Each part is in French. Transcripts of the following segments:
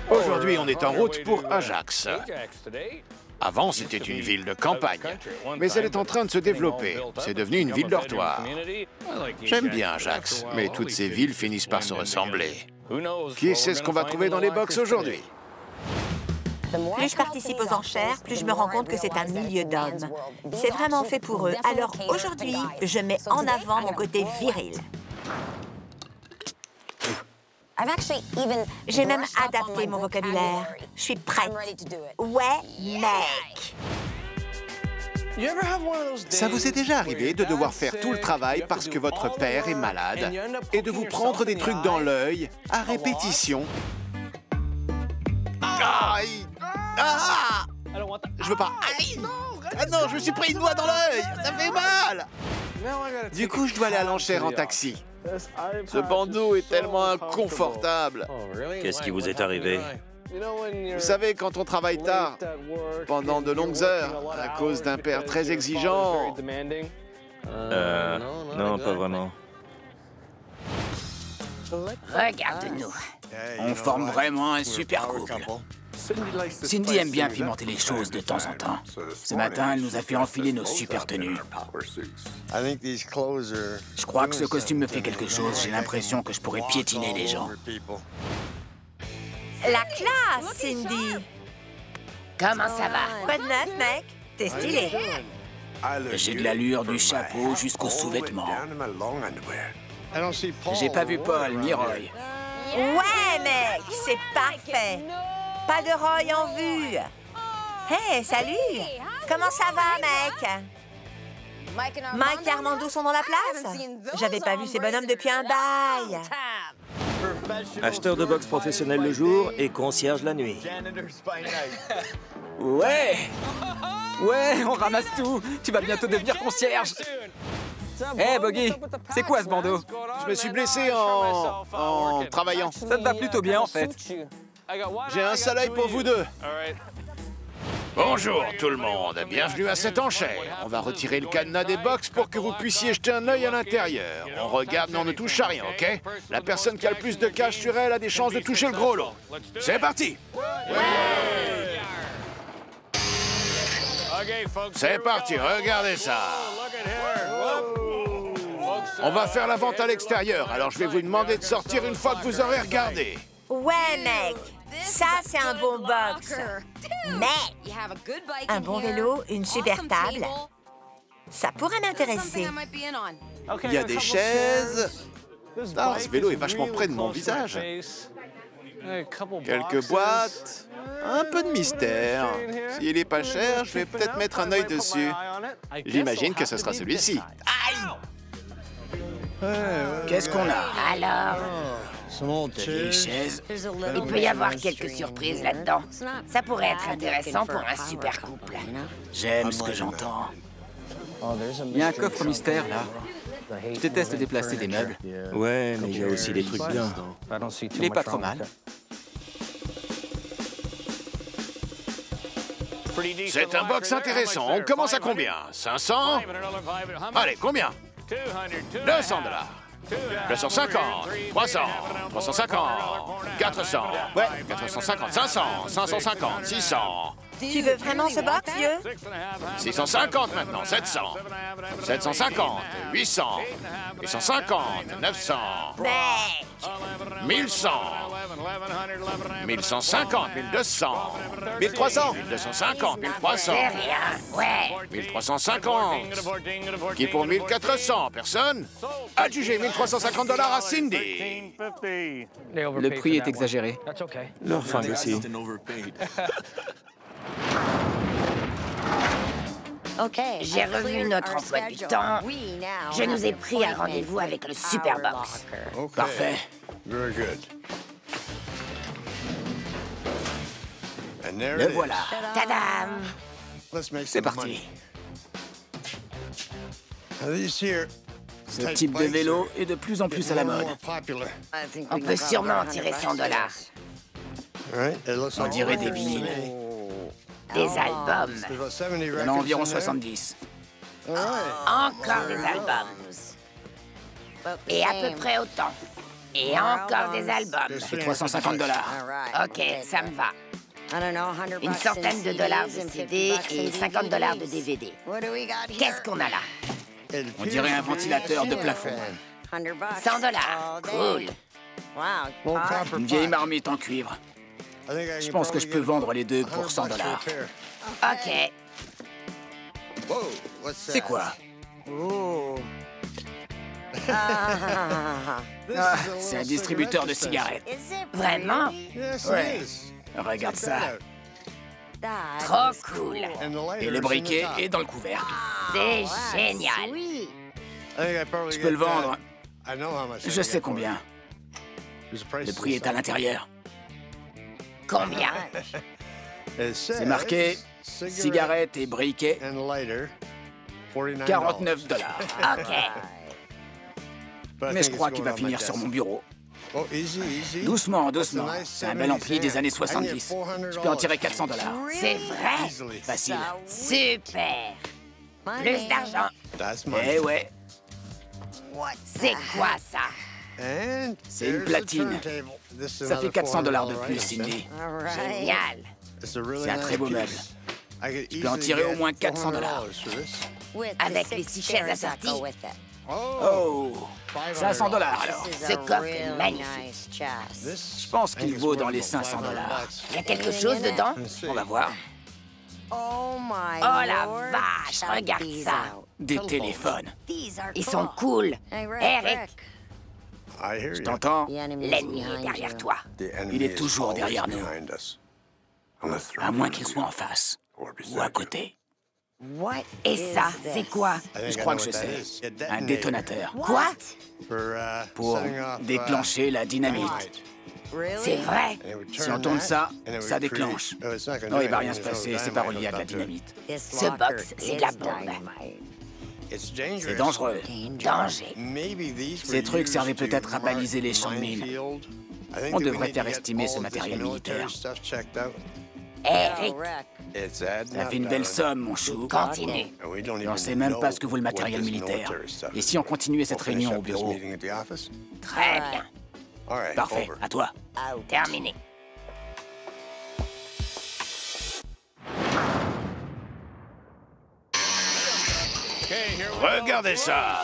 Aujourd'hui, on est en route pour Ajax. Avant, c'était une ville de campagne, mais elle est en train de se développer. C'est devenu une ville dortoir. J'aime bien Ajax, mais toutes ces villes finissent par se ressembler. Qui sait ce qu'on va trouver dans les box aujourd'hui? Plus je participe aux enchères, plus je me rends compte que c'est un milieu d'hommes. C'est vraiment fait pour eux. Alors aujourd'hui, je mets en avant mon côté viril. J'ai même adapté mon vocabulaire. Je suis prête. Ouais, mec. Ça vous est déjà arrivé de devoir faire tout le travail parce que votre père est malade et de vous prendre des trucs dans l'œil à répétition? Aïe! Ah! Je veux pas. Aïe! Ah non, je me suis pris une noix dans l'œil! Ça fait mal! Du coup, je dois aller à l'enchère en taxi. Ce bandeau est tellement inconfortable. Qu'est-ce qui vous est arrivé? Vous savez, quand on travaille tard, pendant de longues heures, à cause d'un père très exigeant... Non, pas vraiment. Regarde-nous. On forme vraiment un super couple. Cindy aime bien pimenter les choses de temps en temps. Ce matin, elle nous a fait enfiler nos super tenues. Je crois que ce costume me fait quelque chose. J'ai l'impression que je pourrais piétiner les gens. La classe, Cindy. Comment ça va? Quoi de neuf, mec? T'es stylé. J'ai de l'allure du chapeau jusqu'aux sous-vêtements. J'ai pas vu Paul ni Roy. Ouais, mec, c'est parfait. Pas de Roy en vue. Hey, salut. Comment ça va, mec? Mike et Armando sont dans la place? J'avais pas vu ces bonhommes depuis un bail. Acheteur de boxe professionnel le jour et concierge la nuit. Ouais! Ouais, on ramasse tout. Tu vas bientôt devenir concierge. Hé, Boggy, c'est quoi ce bandeau? Je me suis blessé en travaillant. Ça te va plutôt bien, en fait. J'ai un sale œil pour vous deux. Bonjour tout le monde, bienvenue à cette enchère. On va retirer le cadenas des box pour que vous puissiez jeter un œil à l'intérieur. On regarde mais on ne touche à rien, ok? La personne qui a le plus de cash sur elle a des chances de toucher le gros lot. C'est parti! C'est parti, regardez ça. On va faire la vente à l'extérieur, alors je vais vous demander de sortir une fois que vous aurez regardé. Ouais, mec. Ça, c'est un bon box. Mais un bon vélo, une super table, ça pourrait m'intéresser. Il y a des chaises. Ah, ce vélo est vachement près de mon visage. Quelques boîtes. Un peu de mystère. S'il est pas cher, je vais peut-être mettre un œil dessus. J'imagine que ce sera celui-ci. Aïe! Qu'est-ce qu'on a? Alors, De vieilles chaises. il peut y avoir quelques surprises là-dedans. Ça pourrait être intéressant pour un super couple. J'aime ce que j'entends. Il y a un coffre mystère, là. Je déteste déplacer des meubles. Ouais, mais il y a aussi des trucs bien. Il est pas trop mal. C'est un box intéressant. On commence à combien? 500? Allez, combien? 200 $. 250, 300, 350, 400, ouais, 450, 500, 550, 600. Tu veux vraiment ce box, vieux? 650 maintenant, 700, 750, 800, 850, 900, Mec! 1100, 1150, 1200, 1300, 1250, 1300, C'est rien, ouais. 1350. Qui pour 1400, personne? Adjugé 1350 $ à Cindy. Le prix est exagéré. Leur femme aussi. J'ai revu notre emploi du temps. Je nous ai pris un rendez-vous avec le Superbox. Parfait. Le voilà. Tadam! C'est parti. Ce type de vélo est de plus en plus à la mode. On peut sûrement en tirer $100. On dirait des vinyles. Des albums. Il y en a environ 70. Encore des albums. Et à peu près autant. Et encore des albums. Ça fait 350 $. Ok, ça me va. Une centaine de dollars de CD et 50 $ de DVD. Qu'est-ce qu'on a là? On dirait un ventilateur de plafond. 100 $. Cool. Une vieille marmite en cuivre. Je pense que je peux vendre les deux pour 100 $. Ok. C'est quoi? C'est un distributeur de cigarettes. Vraiment? Ouais. Regarde ça. Trop cool. Et le briquet est dans le couvercle. C'est génial. Je peux le vendre. Je sais combien. Le prix est à l'intérieur. Combien? C'est marqué cigarettes et briquet, 49 $. Ok. Mais je crois qu'il va finir sur mon bureau. Doucement, doucement. C'est un bel ampli des années 70. Je peux en tirer 400 $. C'est vrai? Facile. Super. Plus d'argent. Eh ouais, C'est quoi ça? c'est une platine. Ça fait 400 $ de plus, Cindy. Génial. C'est un très beau meuble. Je peux en tirer au moins 400 $. Avec les 6 chaises assorties. Oh, 500 $ alors. Ce coffre est magnifique. Je pense qu'il vaut dans les 500 $. Il y a quelque chose dedans? On va voir. Oh la vache, regarde ça. Des téléphones. Ils sont cool. Eric, Je t'entends? l'ennemi est derrière toi. Il est toujours derrière nous. À moins qu'il soit en face ou à côté. Et ça, c'est quoi? Je crois que je sais. Un détonateur. Quoi? Pour déclencher la dynamite. C'est vrai? Si on tourne ça, ça déclenche. Non, il va rien se passer, c'est pas relié à de la dynamite. Ce box, c'est de la bombe. C'est dangereux. Danger. Ces trucs servaient peut-être à baliser les champs de mines. On devrait faire estimer ce matériel militaire. Eric, Ça fait une belle somme, mon chou. continue. Et on sait même pas ce que vaut le matériel militaire. Et si on continuait cette réunion au bureau? Très bien. Parfait, à toi. Terminé. Regardez ça!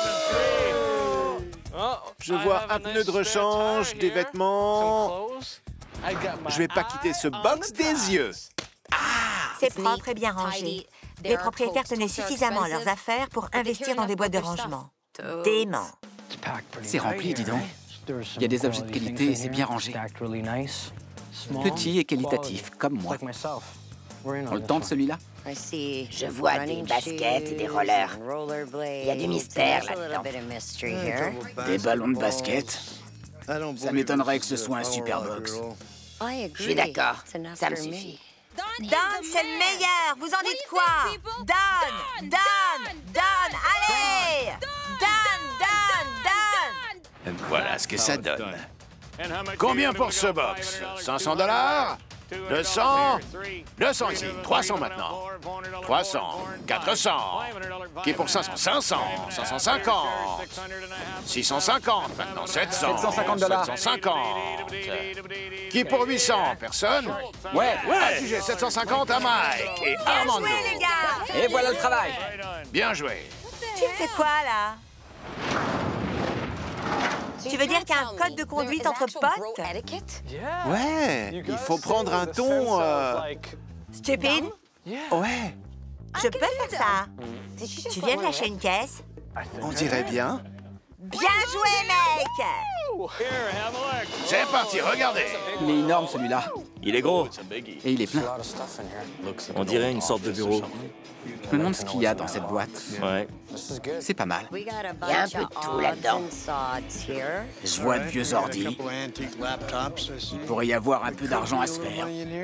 Je vois un pneu de rechange, des vêtements... Je vais pas quitter ce box des yeux. C'est propre et bien rangé. Les propriétaires tenaient suffisamment à leurs affaires pour investir dans des boîtes de rangement. Dément. C'est rempli, dis donc. Il y a des objets de qualité et c'est bien rangé. Petit et qualitatif, comme moi. On le tente, celui-là? Je vois des baskets et des rollers. Il y a du mystère là-dedans. Des ballons de basket? Ça m'étonnerait que ce soit un Superbox. Je suis d'accord, ça me suffit. Don, c'est le meilleur. Vous en dites quoi? Don, Don, Don, allez! Don, Don, Don! Voilà ce que ça donne. Combien pour ce box? 500 $? 200? 200 ici. 300 maintenant. 300. 400. Qui pour 500? 500. 550. 650 maintenant. 700. 750 $. 750. Qui pour 800? Personne? Ouais, J'ai 750 à Mike et Bien Armando. joué, les gars! Et voilà le travail. Bien joué. Tu me fais quoi, là? Tu veux dire qu'il y a un code de conduite entre potes? Ouais, il faut prendre un ton... Stupide? Ouais, Je peux faire ça. Tu viens de lâcher une caisse? on dirait bien. Bien joué, mec! C'est parti, regardez. Il est énorme, celui-là. Il est gros. Et il est plein. On dirait une sorte de bureau. Je me demande ce qu'il y a dans cette boîte. Ouais. C'est pas mal. Il y a un peu de tout là-dedans. Je vois de vieux ordi. Il pourrait y avoir un peu d'argent à se faire.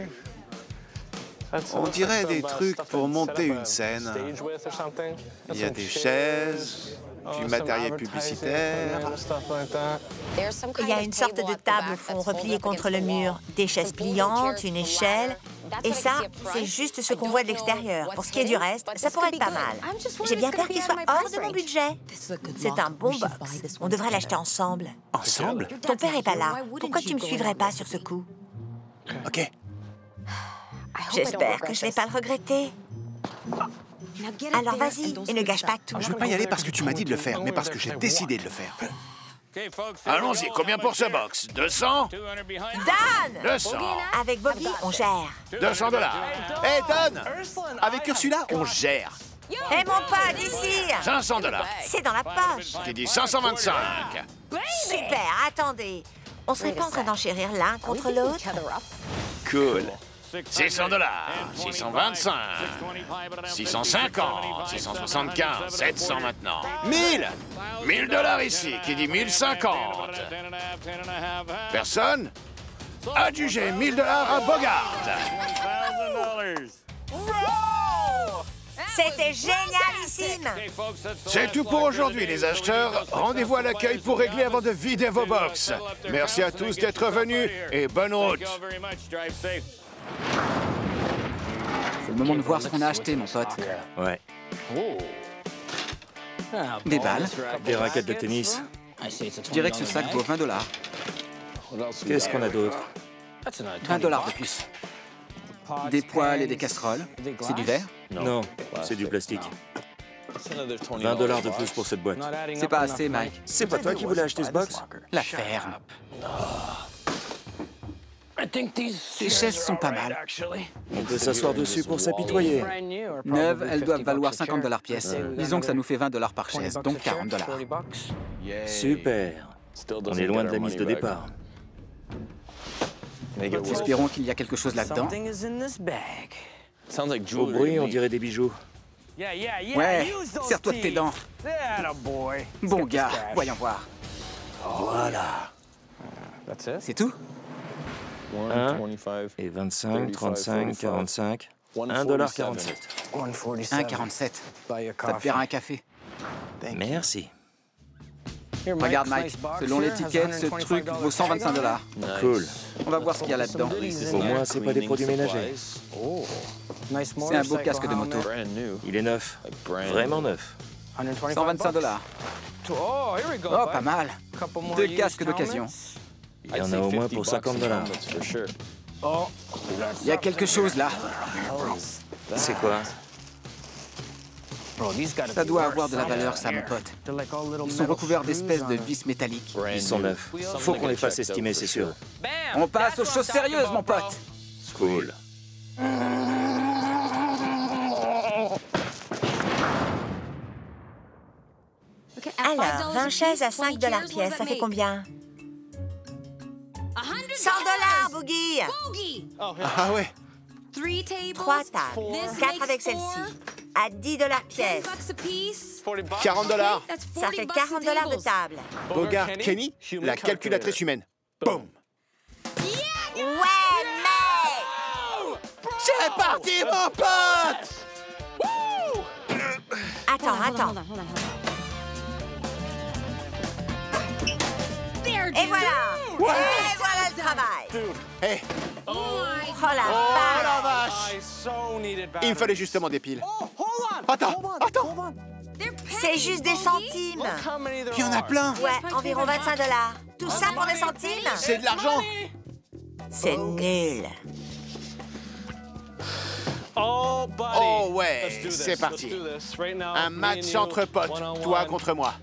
On dirait des trucs pour monter une scène. Il y a des chaises, Du matériel publicitaire. Il y a une sorte de table au fond, repliée contre le mur. Des chaises pliantes, une échelle. Et ça, c'est juste ce qu'on voit de l'extérieur. Pour ce qui est du reste, ça pourrait être pas mal. J'ai bien peur qu'il soit hors de mon budget. C'est un bon box. On devrait l'acheter ensemble. Ensemble? Ton père est pas là. Pourquoi tu me suivrais pas sur ce coup? OK. J'espère que je vais pas le regretter. Alors vas-y, et ne gâche pas tout. Je veux pas y aller parce que tu m'as dit de le faire, mais parce que j'ai décidé de le faire. Allons-y, combien pour ce box? 200? Donne! 200. Avec Bobby, on gère. 200 $. Hé, donne! Avec Ursula, on gère. Hé, mon pote, ici! 500 $. C'est dans la poche. Qui dit 525. Super, attendez. On serait pas en train d'enchérir l'un contre l'autre? Cool. 600 $, 625, 650, 675, 700 maintenant. 1000! 1000 $ ici, qui dit 1050. Personne? Adjugé 1000 $ à Bogart. C'était génialissime! C'est tout pour aujourd'hui, les acheteurs. Rendez-vous à l'accueil pour régler avant de vider vos box. Merci à tous d'être venus et bonne route. C'est le moment de voir ce qu'on a acheté, mon pote. Ouais. Des balles. Des raquettes de tennis. Je dirais que ce sac vaut 20 $. Qu'est-ce qu'on a d'autre? 20 $ de plus. Des poêles et des casseroles. C'est du verre? Non, c'est du plastique. 20 $ de plus pour cette boîte. C'est pas assez, Mike. C'est pas toi qui voulais acheter ce box? La ferme. Ces chaises sont pas mal. On peut s'asseoir dessus pour s'apitoyer. Neuves, elles doivent valoir 50 $ pièce. Disons que ça nous fait 20 $ par chaise, donc 40 $. Super. On est loin de la mise de départ. Espérons qu'il y a quelque chose là-dedans. Au bruit, on dirait des bijoux. Ouais, serre-toi de tes dents. Bon gars, voyons voir. Voilà. C'est tout? 1 et 25, 35, 45, 1,47 $. 1,47. Ça te paiera un café. Merci. Regarde, Mike, selon l'étiquette, ce truc vaut 125 $. Cool. On va voir ce qu'il y a là-dedans. Au moins, c'est pas des produits ménagers. C'est un beau casque de moto. Il est neuf. Vraiment neuf. 125 $. Oh, pas mal. 2 casques d'occasion. Il y en a au moins pour 50 $. Il y a quelque chose là. C'est quoi? Ça doit avoir de la valeur, ça, mon pote. Ils sont recouverts d'espèces de vis métalliques. Ils sont neufs. Faut qu'on les fasse estimer, c'est sûr. On passe aux choses sérieuses, mon pote. Cool. Alors, 20 chaises à 5 $ pièce, ça fait combien? 100 $, Boogie! Ah ouais. 3 tables, 4 avec celle-ci, à 10 $ pièce. 40 $. Ça fait 40 $ de table. Bogart Kenny, la calculatrice humaine. Boum! Ouais, mec! C'est parti, mon pote! Attends. Et voilà! Et voilà le travail! Hé, Oh la vache! il me fallait justement des piles. Attends! C'est juste des centimes! Il y en a plein! Ouais, environ 25 $. Tout ça pour des centimes? C'est de l'argent! C'est nul! Oh ouais, c'est parti. Un match entre potes, toi contre moi.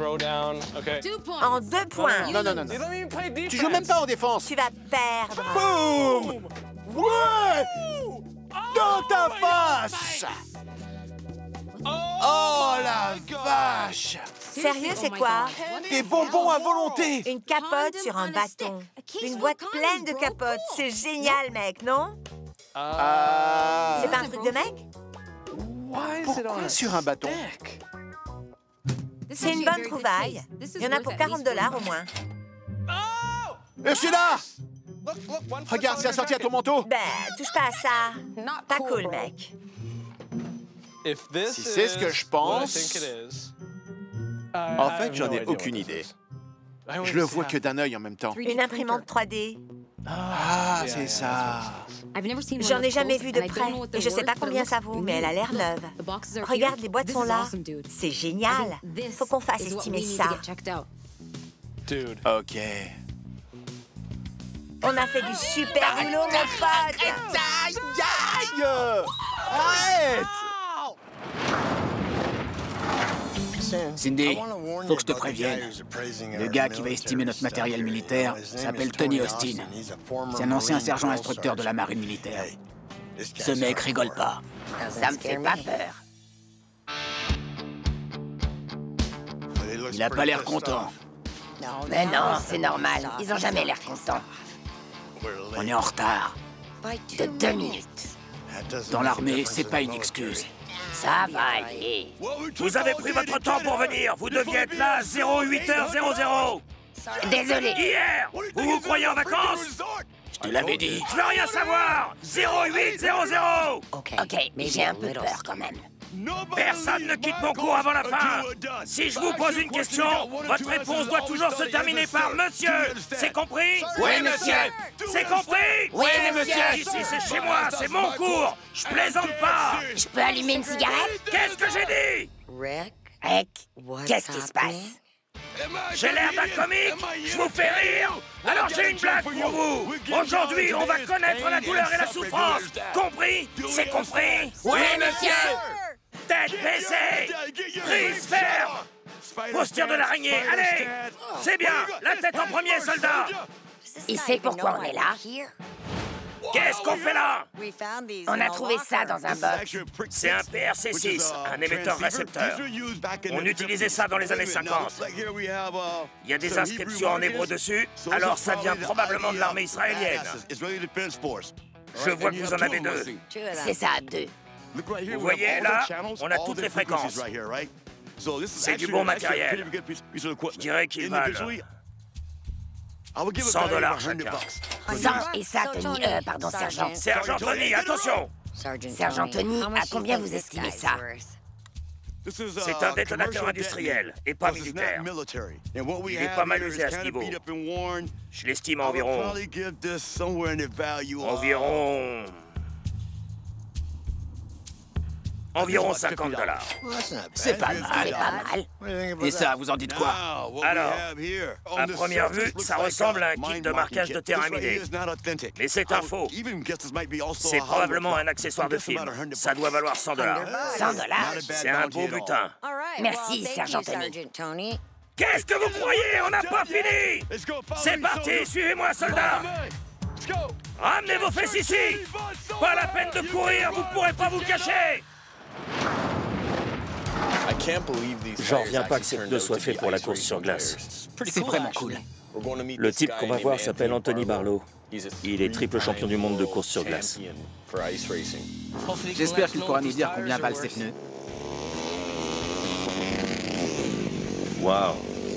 En 2 points. Non. Tu joues même pas en défense. Tu vas perdre. Boum! Ouais! Dans ta face! Oh la vache! Sérieux, c'est quoi? Des bonbons à volonté! Une capote sur un bâton. Une boîte pleine de capotes. C'est génial, mec, non? C'est pas un truc de mec? Pourquoi sur un bâton? C'est une bonne trouvaille. Il y en a pour 40 $ au moins. Ursula! Regarde, c'est assorti à ton manteau. Ben, touche pas à ça. Pas cool, mec. Si c'est ce que je pense... En fait, j'en ai aucune idée. Je le vois que d'un œil en même temps. Une imprimante 3D. Ah, c'est ça. J'en ai jamais vu de près. Et je sais pas combien ça vaut, mais elle a l'air neuve. Regarde, les boîtes sont là. C'est génial. Faut qu'on fasse estimer ça. OK. On a fait du super boulot, mon pote. Aïe, aïe! Arrête! Cindy, faut que je te prévienne. Le gars qui va estimer notre matériel militaire s'appelle Tony Austin. C'est un ancien sergent instructeur de la marine militaire. Ce mec rigole pas. Ça me fait pas peur. Il a pas l'air content. Mais non, c'est normal. Ils ont jamais l'air contents. On est en retard. De 2 minutes. Dans l'armée, c'est pas une excuse. Ça va aller. Vous avez pris votre temps pour venir. Vous deviez être là à 08h00. Désolé. Hier, vous vous croyez en vacances? Je te l'avais dit. Je veux rien savoir. 0800. Ok, mais j'ai un peu peur quand même. Personne ne quitte mon cours avant la fin. Si je vous pose une question, votre réponse doit toujours se terminer par monsieur. C'est compris? Oui, monsieur. C'est compris? Oui, monsieur. Ici, c'est chez moi, c'est mon cours. Je plaisante pas. Je peux allumer une cigarette? Qu'est-ce que j'ai dit? Rick, qu'est-ce qui se passe? J'ai l'air d'un comique? Je vous fais rire? Alors j'ai une blague pour vous. Aujourd'hui, on va connaître la douleur et la souffrance. Compris? C'est compris? Oui, monsieur. Tête baissée. Prise ferme. Posture de l'araignée. Allez. C'est bien. La tête en premier, soldat. Il sait pourquoi on est là? Qu'est-ce qu'on fait là? On a trouvé ça dans un box. C'est un PRC-6, un émetteur-récepteur. On utilisait ça dans les années 50. Il y a des inscriptions en hébreu dessus, alors ça vient probablement de l'armée israélienne. Je vois que vous en avez 2. C'est ça, 2. Vous voyez, là, on a toutes les fréquences. C'est du bon matériel. Je dirais qu'ils valent $100 chacun. 100 et ça, Tony, pardon, sergent. Sergent Tony, attention! Sergent Tony, à combien vous estimez ça? C'est un détonateur industriel et pas militaire. Il est pas mal usé à ce niveau. Je l'estime à environ... Environ $50. C'est pas mal. C'est pas mal. Et ça, vous en dites quoi? Alors, à première vue, ça ressemble à un kit de marquage de terrain miné. Mais c'est un faux. C'est probablement un accessoire de film. Ça doit valoir $100. 100 $? C'est un beau butin. Merci, sergent Tony. Qu'est-ce que vous croyez? On n'a pas fini! C'est parti, suivez-moi, soldats! Ramenez vos fesses ici! Pas la peine de courir, vous pourrez pas vous cacher! J'en reviens pas que ces pneus soient faits pour la course sur glace. C'est vraiment cool. Le type qu'on va voir s'appelle Anthony Barlow. Il est triple champion du monde de course sur glace. J'espère qu'il pourra nous dire combien valent ces pneus. Waouh!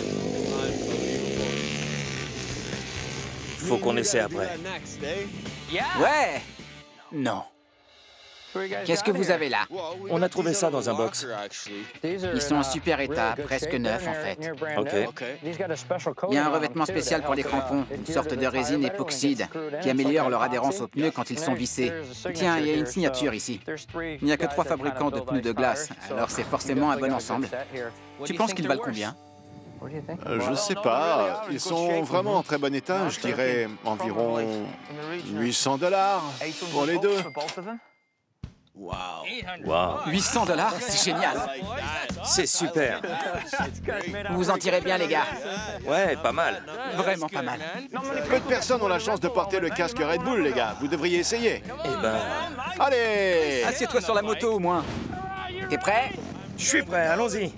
Faut qu'on essaie après. Ouais! Non. Qu'est-ce que vous avez là? On a trouvé ça dans un box. Ils sont en super état, presque neufs en fait. OK. Il y a un revêtement spécial pour les crampons, une sorte de résine époxyde qui améliore leur adhérence aux pneus quand ils sont vissés. Tiens, il y a une signature ici. Il n'y a que 3 fabricants de pneus de glace, alors c'est forcément un bon ensemble. Tu penses qu'ils valent combien? Je sais pas. Ils sont vraiment en très bon état. Je dirais environ $800 pour les 2. Wow. 800 $, c'est génial. C'est super. Vous en tirez bien, les gars. Ouais, pas mal. Vraiment pas mal. Peu de personnes ont la chance de porter le casque Red Bull, les gars. Vous devriez essayer. Eh ben... Allez! Assieds-toi sur la moto, au moins. T'es prêt? Je suis prêt, allons-y.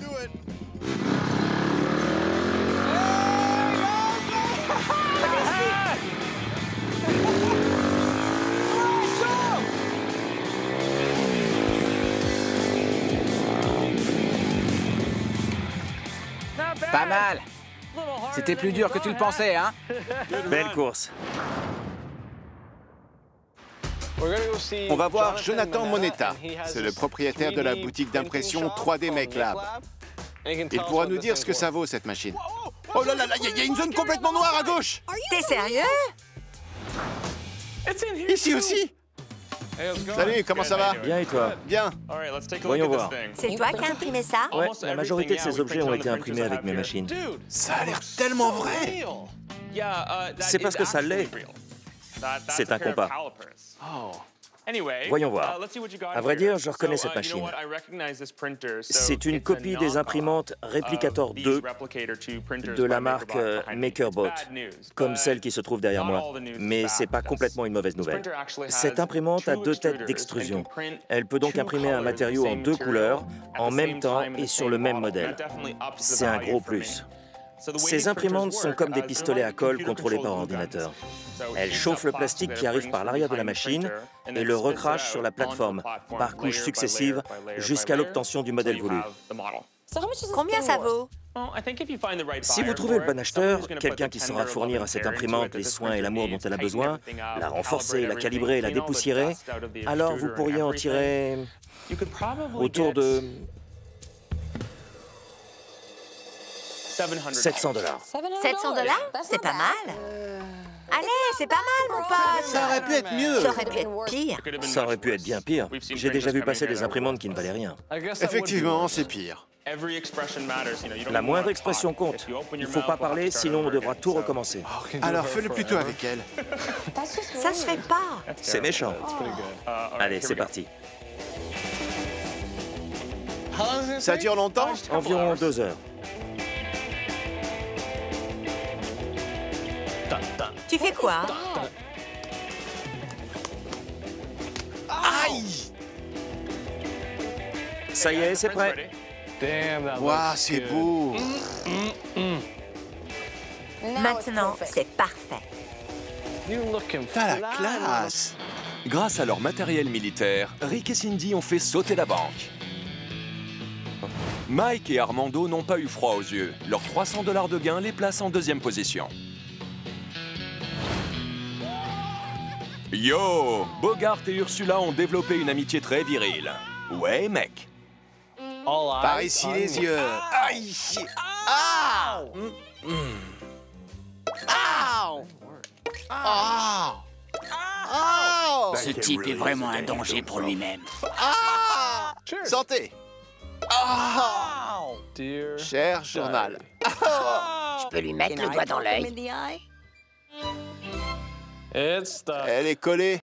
Pas mal. C'était plus dur que tu le pensais, hein? Belle course. On va voir Jonathan Moneta. C'est le propriétaire de la boutique d'impression 3D Make Lab. Il pourra nous dire ce que ça vaut, cette machine. Oh là là, il y a une zone complètement noire à gauche! T'es sérieux? Ici aussi! Salut, comment ça va? Bien et toi? Bien. Voyons voir. C'est toi qui as imprimé ça? Ouais, la majorité de ces objets ont été imprimés avec mes machines. Ça a l'air tellement vrai! C'est parce que ça l'est. C'est un compas. Voyons voir. À vrai dire, je reconnais cette machine. C'est une copie des imprimantes Replicator 2 de la marque MakerBot, comme celle qui se trouve derrière moi. Mais c'est pas complètement une mauvaise nouvelle. Cette imprimante a 2 têtes d'extrusion. Elle peut donc imprimer un matériau en 2 couleurs, en même temps et sur le même modèle. C'est un gros plus. Ces imprimantes sont comme des pistolets à colle contrôlés par ordinateur. Elles chauffent le plastique qui arrive par l'arrière de la machine et le recrachent sur la plateforme par couches successives jusqu'à l'obtention du modèle voulu. Combien ça vaut? Si vous trouvez le bon acheteur, quelqu'un qui saura fournir à cette imprimante les soins et l'amour dont elle a besoin, la renforcer, la calibrer et la dépoussiérer, alors vous pourriez en tirer autour de 700 $. 700 $? C'est pas mal. Allez, c'est pas mal, mon pote. Ça aurait pu être mieux. Ça aurait pu être pire. Ça aurait pu être bien pire. J'ai déjà vu passer des imprimantes qui ne valaient rien. Effectivement, c'est pire. La moindre expression compte. Il ne faut pas parler, sinon on devra tout recommencer. Alors fais-le plutôt avec elle. Ça se fait pas. C'est méchant. Allez, c'est parti. Ça dure longtemps? Environ 2 heures. Tu fais quoi? Aïe! Ça y est, c'est prêt. Waouh, c'est beau! Maintenant, c'est parfait. T'as la classe! Grâce à leur matériel militaire, Rick et Cindy ont fait sauter la banque. Mike et Armando n'ont pas eu froid aux yeux. Leurs 300 $ de gain les place en 2e position. Yo! Bogart et Ursula ont développé une amitié très virile. Ouais, mec. Par ici les yeux. Aïe! Ah! Ah! Ah! Ce type est vraiment un danger pour lui-même. Ah! Santé! Ah! Cher journal. Je peux lui mettre le doigt dans l'œil. Elle est collée.